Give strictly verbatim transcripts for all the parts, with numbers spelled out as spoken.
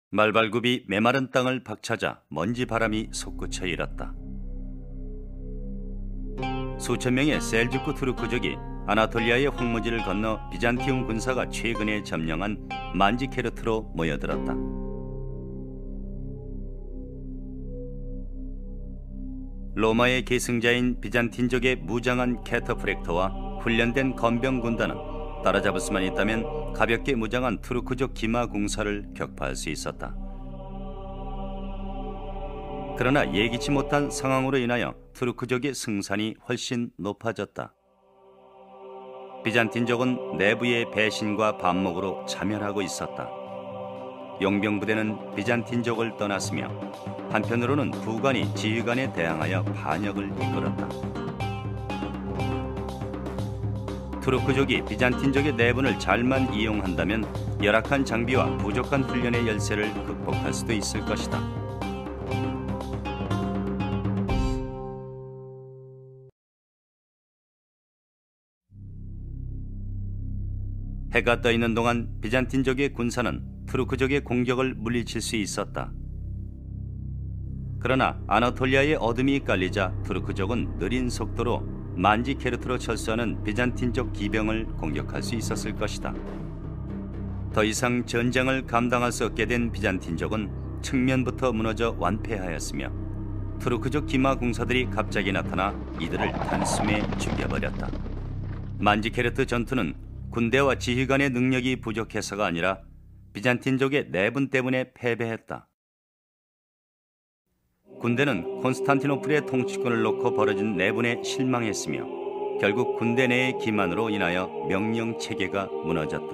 말발굽이 메마른 땅을 박차자 먼지 바람이 솟구쳐 일었다. 수천 명의 셀주크 투르크족이 아나톨리아의 황무지를 건너 비잔티움 군사가 최근에 점령한 만지케르트로 모여들었다. 로마의 계승자인 비잔틴족의 무장한 캐터프렉터와 훈련된 건병 군단은 따라잡을 수만 있다면 가볍게 무장한 투르크족 기마 공사를 격파할 수 있었다. 그러나 예기치 못한 상황으로 인하여 투르크족의 승산이 훨씬 높아졌다. 비잔틴족은 내부의 배신과 반목으로 자멸하고 있었다. 용병부대는 비잔틴족을 떠났으며 한편으로는 부관이 지휘관에 대항하여 반역을 이끌었다. 투르크족이 비잔틴족의 내분을 잘만 이용한다면 열악한 장비와 부족한 훈련의 열세를 극복할 수도 있을 것이다. 해가 떠 있는 동안 비잔틴족의 군사는 투르크족의 공격을 물리칠 수 있었다. 그러나 아나톨리아의 어둠이 깔리자 투르크족은 느린 속도로 만지케르트로 철수하는 비잔틴족 기병을 공격할 수 있었을 것이다. 더 이상 전쟁을 감당할 수 없게 된 비잔틴족은 측면부터 무너져 완패하였으며 투르크족 기마 공사들이 갑자기 나타나 이들을 단숨에 죽여버렸다. 만지케르트 전투는 군대와 지휘관의 능력이 부족해서가 아니라 비잔틴족의 내분 때문에 패배했다. 군대는 콘스탄티노플의 통치권을 놓고 벌어진 내분에 실망했으며 결국 군대 내의 기만으로 인하여 명령 체계가 무너졌다.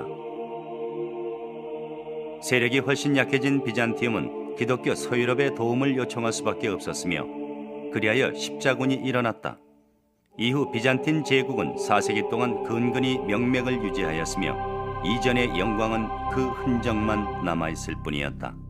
세력이 훨씬 약해진 비잔티움은 기독교 서유럽의 도움을 요청할 수밖에 없었으며 그리하여 십자군이 일어났다. 이후 비잔틴 제국은 사 세기 동안 근근히 명맥을 유지하였으며 이전의 영광은 그 흔적만 남아있을 뿐이었다.